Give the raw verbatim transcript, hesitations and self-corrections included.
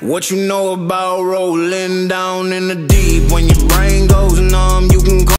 What you know about rolling down in the deep? When your brain goes numb, you can go